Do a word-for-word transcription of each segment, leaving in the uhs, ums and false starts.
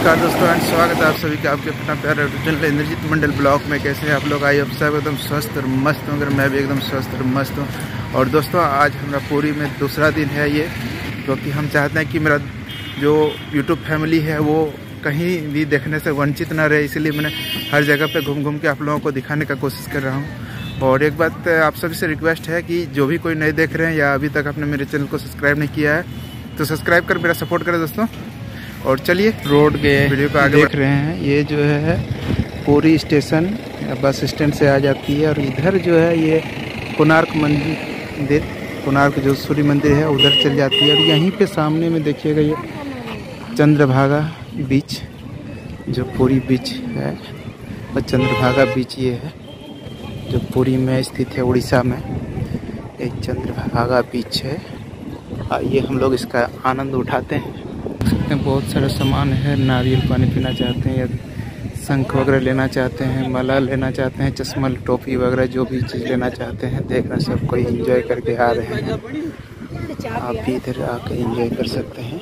नमस्कार दोस्तों एंड स्वागत है आप सभी का आपके अपना प्यारा चैनल इंद्रजीत मंडल ब्लॉग में। कैसे हैं आप लोग? आई आप सब एकदम स्वस्थ और मस्त होंगे। मैं भी एकदम स्वस्थ और मस्त हूँ। और दोस्तों आज हमारा पूरी में दूसरा दिन है ये, क्योंकि हम चाहते हैं कि मेरा जो यूट्यूब फैमिली है वो कहीं भी देखने से वंचित ना रहे, इसीलिए मैंने हर जगह पर घूम घूम के आप लोगों को दिखाने का कोशिश कर रहा हूँ। और एक बात आप सभी से रिक्वेस्ट है कि जो भी कोई नए देख रहे हैं या अभी तक आपने मेरे चैनल को सब्सक्राइब नहीं किया है तो सब्सक्राइब कर मेरा सपोर्ट करें दोस्तों। और चलिए रोड के वीडियो को आगे देख रहे हैं। ये जो है पूरी स्टेशन बस स्टैंड से आ जाती है और इधर जो है ये कोणार्क मंदिर, कोणार्क जो सूर्य मंदिर है उधर चल जाती है। और यहीं पे सामने में देखिएगा ये चंद्रभागा बीच, जो पूरी बीच है और चंद्रभागा बीच ये है जो पुरी में स्थित है उड़ीसा में। एक चंद्रभागा बीच है, आइए हम लोग इसका आनंद उठाते हैं। सकते हैं बहुत सारा सामान है, नारियल पानी पीना चाहते हैं या शंख वगैरह लेना चाहते हैं, माला लेना चाहते हैं, चश्मा टोपी वगैरह जो भी चीज़ लेना चाहते हैं। देखना सब कोई एंजॉय करके आ रहे हैं, आप भी इधर आके एंजॉय कर सकते हैं।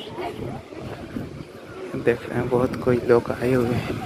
देख रहे हैं बहुत कोई लोग आए हुए हैं।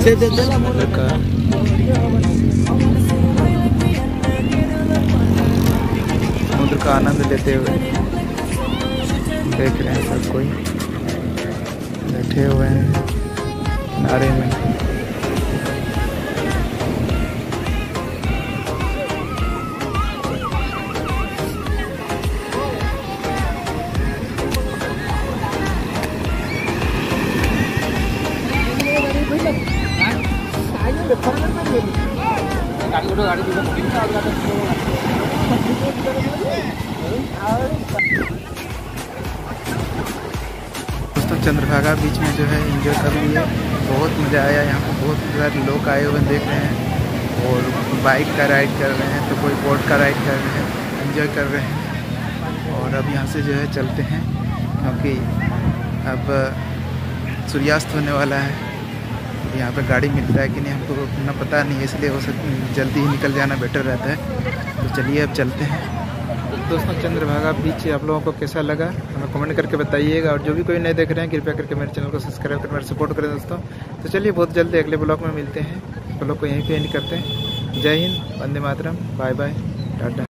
समुद्र का समुद्र का आनंद लेते हुए देख रहे हैं सब कोई बैठे हुए हैं किनारे में। दोस्तों चंद्रभागा बीच में जो है एंजॉय कर लिए, बहुत मज़ा आया। यहाँ पे बहुत सारे लोग आए हुए देख रहे हैं और बाइक का राइड कर रहे हैं, तो कोई बोट का राइड कर रहे हैं, एंजॉय कर रहे हैं। और अब यहाँ से जो है चलते हैं, क्योंकि अब सूर्यास्त होने वाला है। यहाँ पे गाड़ी मिलता है कि नहीं हमको उतना पता नहीं है, इसलिए हो सकता जल्दी ही निकल जाना बेटर रहता है। तो चलिए अब चलते हैं। दोस्तों चंद्रभागा बीच आप लोगों को कैसा लगा हमें कमेंट करके बताइएगा, और जो भी कोई नए देख रहे हैं कृपया करके मेरे चैनल को सब्सक्राइब कर मेरा सपोर्ट करें दोस्तों। तो चलिए बहुत जल्दी अगले ब्लॉग में मिलते हैं। ब्लॉग को यहीं पे एंड करते हैं। जय हिंद, वंदे मातरम, बाय बाय, टाटा।